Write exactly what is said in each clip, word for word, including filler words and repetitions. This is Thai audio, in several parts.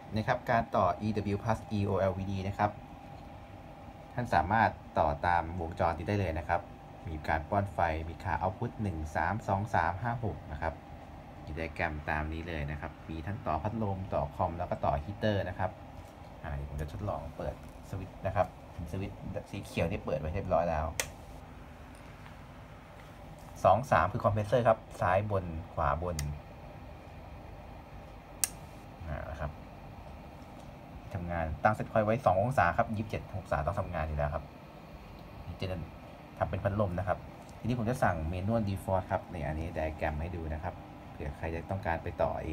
นะครับการต่อ อี ดับเบิลยู plus อี โอ แอล วี ดี นะครับท่านสามารถต่อตามวงจรนี้ได้เลยนะครับมีการป้อนไฟมีค่า output หนึ่ง สาม สอง สาม ห้า หกนะครับมีไดอะแกรมตามนี้เลยนะครับมีทั้งต่อพัดลมต่อคอมแล้วก็ต่อฮีเตอร์นะครับอ่าผมจะทดลองเปิดสวิตช์นะครับสวิตช์สีเขียวที่เปิดไว้เรียบร้อยแล้วสอง สามคือคอมเพรสเซอร์ครับซ้ายบนขวาบนนะครับทำงานตั้งเซตพอยต์ไว้สององศาครับยี่สิบเจ็ดองศาต้องทำงานอยู่แล้วครับนี่จะทำเป็นพัดลมนะครับทีนี้ผมจะสั่งเมนู default ครับในอันนี้ไดอะแกรมให้ดูนะครับเผื่อใครจะต้องการไปต่อเอง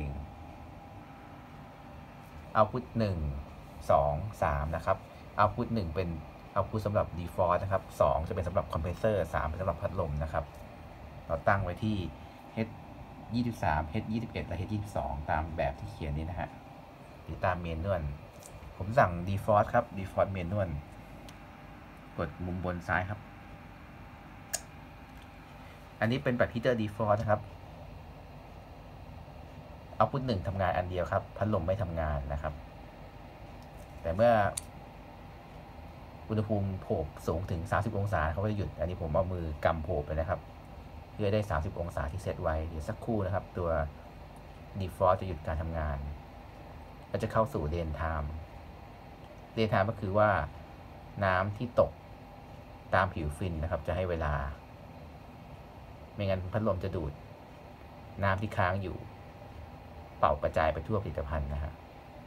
output หนึ่ง สอง สามนะครับ output หนึ่งเป็น output สำหรับ default นะครับสองจะเป็นสำหรับคอมเพรสเซอร์สามเป็นสำหรับพัดลมนะครับเราตั้งไว้ที่ h ยี่สิบสาม h ยี่สิบเอ็ดและ h ยี่สิบสองตามแบบที่เขียนนี้นะฮะหรือตามเมนูผมสั่ง default ครับ default เมนูกดมุมบนซ้ายครับอันนี้เป็นแบบ heater default นะครับ output หนึ่งทำงานอันเดียวครับพัดลมไม่ทำงานนะครับแต่เมื่ออุณหภูมิโผล่สูงถึงสามสิบองศาเขาก็จะหยุดอันนี้ผมเอามือกำโผล่ไปนะครับเพื่อได้สามสิบองศาที่เซตไว้เดี๋ยวสักครู่นะครับตัว default จะหยุดการทำงานก็จะเข้าสู่ day time day time ก็คือว่าน้ำที่ตกตามผิวฟินนะครับจะให้เวลาไม่งั้นพัดลมจะดูดน้ำที่ค้างอยู่เป่ากระจายไปทั่วผลิตภัณฑ์นะฮะ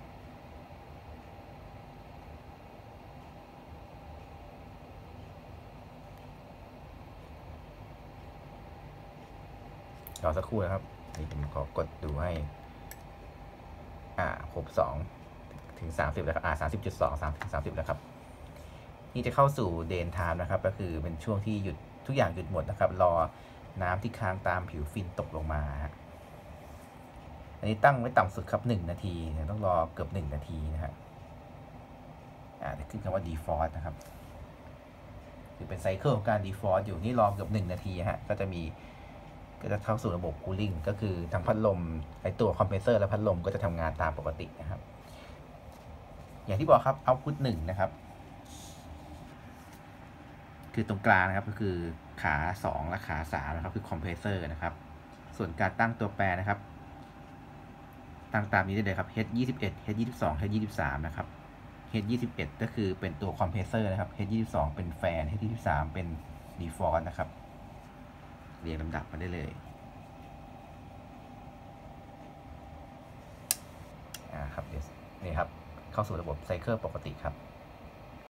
รอสักครู่นะครับนี่ผมขอกดดูให้อ่าครบสองถึงสามสิบแล้วครับอ่าสามสิบจุดสอง สามถึงสามสิบแล้วครับนี่จะเข้าสู่เดนไทม์นะครับก็คือเป็นช่วงที่หยุดทุกอย่างหยุดหมดนะครับรอน้ำที่ค้างตามผิวฟินตกลงมาอันนี้ตั้งไว้ต่ำสุดครับหนึ่งนาทีต้องรอเกือบหนึ่งนาทีนะฮะอ่าจะขึ้นคำว่า default นะครับคือเป็นไซเคิลของการ default อยู่นี่รอเกือบหนึ่งนาทีฮะก็จะมีก็จะเข้าสู่ระบบ cooling ก็คือทั้งพัดลมไอตัวคอมเพรสเซอร์และพัดลมก็จะทำงานตามปกตินะครับอย่างที่บอกครับ output หนึ่งนะครับคือตรงกลางนะครับก็คือขาสองและขาสามนะครับคือคอมเพรสเซอร์นะครับส่วนการตั้งตัวแปรนะครับตั้งตามนี้ได้เลยครับ h ยี่สิบเอ็ด h ยี่สิบสอง h ยี่สิบสามนะครับ h ยี่สิบเอ็ดก็คือเป็นตัวคอมเพรสเซอร์นะครับ h ยี่สิบสองเป็นแฟน h ยี่สิบสามเป็น default นะครับเรียงลำดับมาได้เลยอ่าครับเดี๋ยวนี่ครับเข้าสู่ระบบไซเคิลปกติครับ